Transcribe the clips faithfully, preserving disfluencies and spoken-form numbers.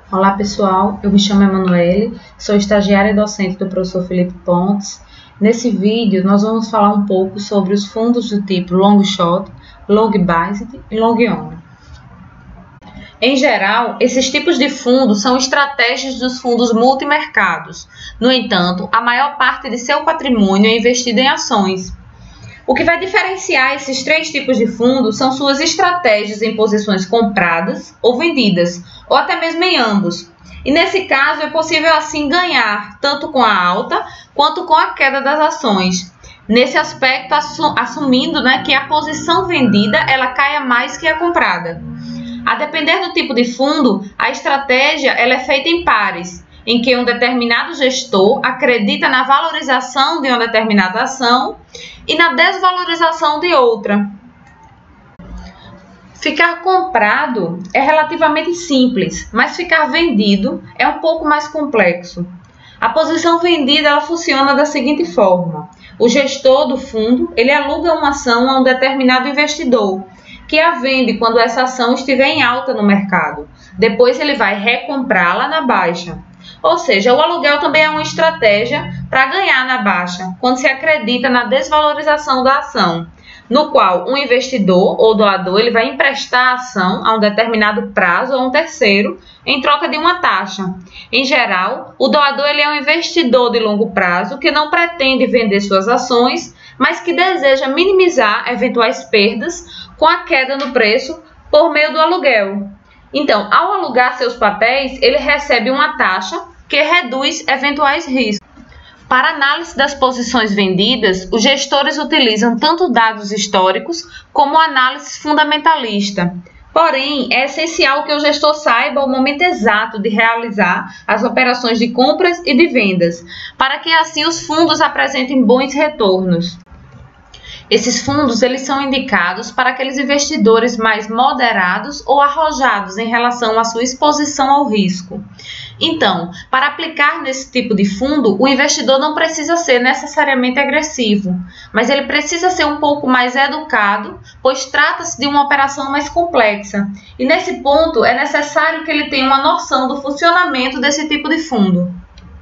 Olá pessoal, eu me chamo Emanuele, sou estagiária e docente do professor Felipe Pontes. Nesse vídeo nós vamos falar um pouco sobre os fundos do tipo long short, long based e long only. Em geral, esses tipos de fundos são estratégias dos fundos multimercados. No entanto, a maior parte de seu patrimônio é investido em ações. O que vai diferenciar esses três tipos de fundos são suas estratégias em posições compradas ou vendidas, ou até mesmo em ambos. E nesse caso é possível assim ganhar tanto com a alta quanto com a queda das ações. Nesse aspecto, assumindo né, que a posição vendida ela caia mais que a comprada. A depender do tipo de fundo, a estratégia ela é feita em pares, em que um determinado gestor acredita na valorização de uma determinada ação e na desvalorização de outra. Ficar comprado é relativamente simples, mas ficar vendido é um pouco mais complexo. A posição vendida ela funciona da seguinte forma: o gestor do fundo ele aluga uma ação a um determinado investidor, que a vende quando essa ação estiver em alta no mercado. Depois ele vai recomprá-la na baixa. Ou seja, o aluguel também é uma estratégia para ganhar na baixa, quando se acredita na desvalorização da ação, no qual um investidor ou doador ele vai emprestar a ação a um determinado prazo ou a um terceiro em troca de uma taxa. Em geral, o doador ele é um investidor de longo prazo que não pretende vender suas ações, mas que deseja minimizar eventuais perdas com a queda no preço por meio do aluguel. Então, ao alugar seus papéis, ele recebe uma taxa que reduz eventuais riscos. Para análise das posições vendidas, os gestores utilizam tanto dados históricos como análise fundamentalista. Porém, é essencial que o gestor saiba o momento exato de realizar as operações de compras e de vendas, para que assim os fundos apresentem bons retornos. Esses fundos eles são indicados para aqueles investidores mais moderados ou arrojados em relação à sua exposição ao risco. Então, para aplicar nesse tipo de fundo, o investidor não precisa ser necessariamente agressivo, mas ele precisa ser um pouco mais educado, pois trata-se de uma operação mais complexa. E nesse ponto é necessário que ele tenha uma noção do funcionamento desse tipo de fundo.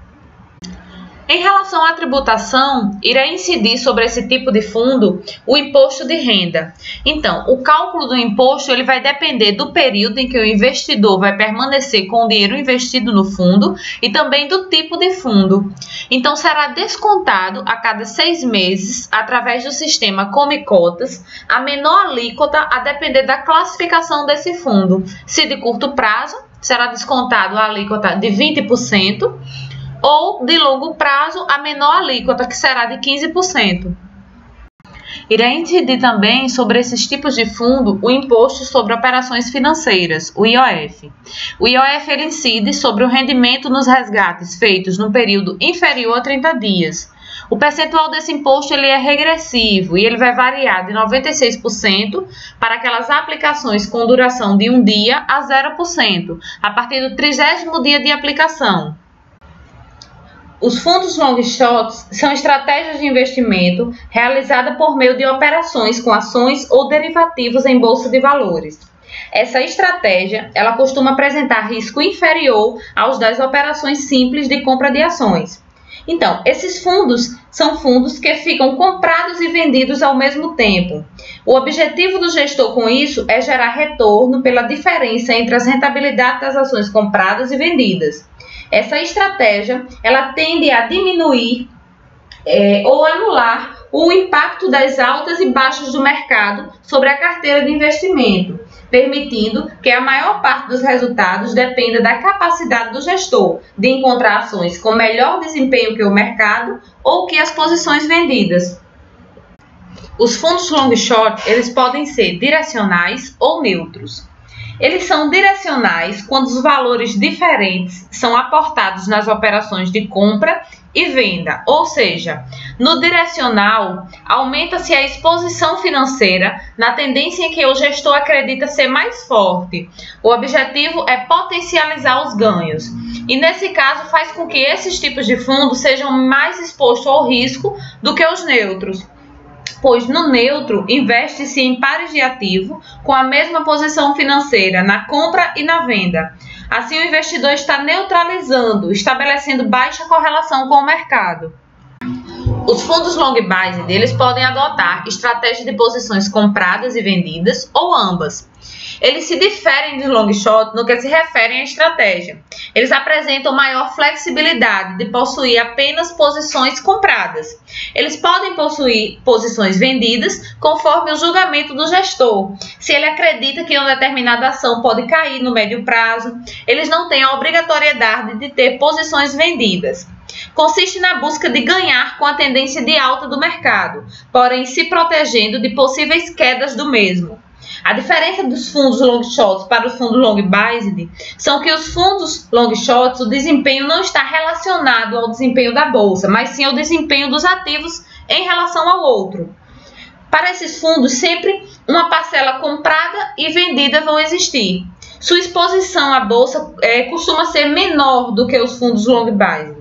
Em relação à tributação, irá incidir sobre esse tipo de fundo o imposto de renda. Então, o cálculo do imposto ele vai depender do período em que o investidor vai permanecer com o dinheiro investido no fundo e também do tipo de fundo. Então, será descontado a cada seis meses, através do sistema Come Cotas, a menor alíquota a depender da classificação desse fundo. Se de curto prazo, será descontado a alíquota de vinte por cento, ou de longo prazo, a menor alíquota, que será de quinze por cento. Irá incidir também sobre esses tipos de fundo o imposto sobre operações financeiras, o I O F. O I O F ele incide sobre o rendimento nos resgates feitos no período inferior a trinta dias. O percentual desse imposto ele é regressivo e ele vai variar de noventa e seis por cento para aquelas aplicações com duração de um dia a zero por cento, a partir do trigésimo dia de aplicação. Os fundos long shots são estratégias de investimento realizadas por meio de operações com ações ou derivativos em bolsa de valores. Essa estratégia ela costuma apresentar risco inferior aos das operações simples de compra de ações. Então, esses fundos são fundos que ficam comprados e vendidos ao mesmo tempo. O objetivo do gestor com isso é gerar retorno pela diferença entre as rentabilidades das ações compradas e vendidas. Essa estratégia ela tende a diminuir é, ou anular o impacto das altas e baixas do mercado sobre a carteira de investimento, permitindo que a maior parte dos resultados dependa da capacidade do gestor de encontrar ações com melhor desempenho que o mercado ou que as posições vendidas. Os fundos long short eles podem ser direcionais ou neutros. Eles são direcionais quando os valores diferentes são aportados nas operações de compra e venda, ou seja, no direcional aumenta-se a exposição financeira na tendência em que o gestor acredita ser mais forte. O objetivo é potencializar os ganhos e nesse caso faz com que esses tipos de fundos sejam mais expostos ao risco do que os neutros. pois no neutro investe-se em pares de ativo com a mesma posição financeira na compra e na venda. Assim, o investidor está neutralizando, estabelecendo baixa correlação com o mercado. Os fundos long biased, eles podem adotar estratégia de posições compradas e vendidas ou ambas. Eles se diferem de long short no que se refere à estratégia. Eles apresentam maior flexibilidade de possuir apenas posições compradas. Eles podem possuir posições vendidas conforme o julgamento do gestor. Se ele acredita que uma determinada ação pode cair no médio prazo, eles não têm a obrigatoriedade de ter posições vendidas. Consiste na busca de ganhar com a tendência de alta do mercado, porém se protegendo de possíveis quedas do mesmo. A diferença dos fundos long shorts para os fundos long biased são que os fundos long shorts, o desempenho não está relacionado ao desempenho da bolsa, mas sim ao desempenho dos ativos em relação ao outro. Para esses fundos, sempre uma parcela comprada e vendida vão existir. Sua exposição à bolsa é, costuma ser menor do que os fundos long biased.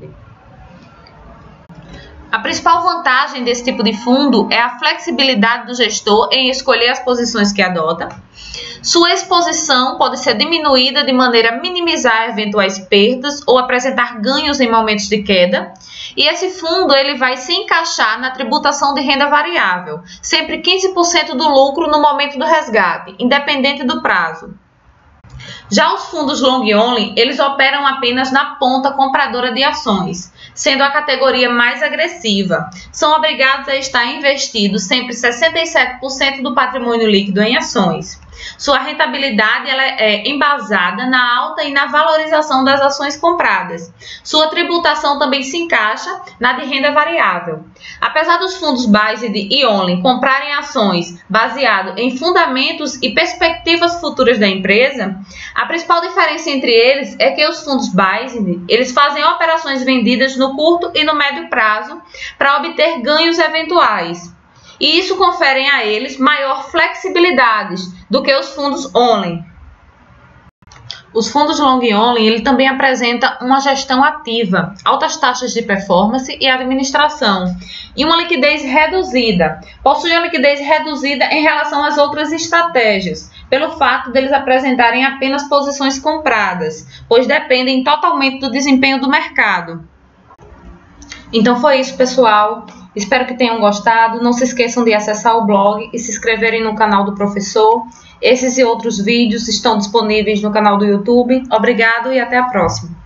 A principal vantagem desse tipo de fundo é a flexibilidade do gestor em escolher as posições que adota. Sua exposição pode ser diminuída de maneira a minimizar eventuais perdas ou apresentar ganhos em momentos de queda. E esse fundo ele vai se encaixar na tributação de renda variável, sempre quinze por cento do lucro no momento do resgate, independente do prazo. Já os fundos long only, eles operam apenas na ponta compradora de ações, sendo a categoria mais agressiva. São obrigados a estar investidos sempre sessenta e sete por cento do patrimônio líquido em ações. Sua rentabilidade ela é embasada na alta e na valorização das ações compradas. Sua tributação também se encaixa na de renda variável. Apesar dos fundos biased e only comprarem ações baseado em fundamentos e perspectivas futuras da empresa, a principal diferença entre eles é que os fundos biased, eles fazem operações vendidas no curto e no médio prazo para obter ganhos eventuais. E isso confere a eles maior flexibilidade do que os fundos only. Os fundos long only ele também apresenta uma gestão ativa, altas taxas de performance e administração, e uma liquidez reduzida. Possui uma liquidez reduzida em relação às outras estratégias, pelo fato deles apresentarem apenas posições compradas, pois dependem totalmente do desempenho do mercado. Então foi isso, pessoal. Espero que tenham gostado. Não se esqueçam de acessar o blog e se inscreverem no canal do professor. Esses e outros vídeos estão disponíveis no canal do YouTube. Obrigado e até a próxima.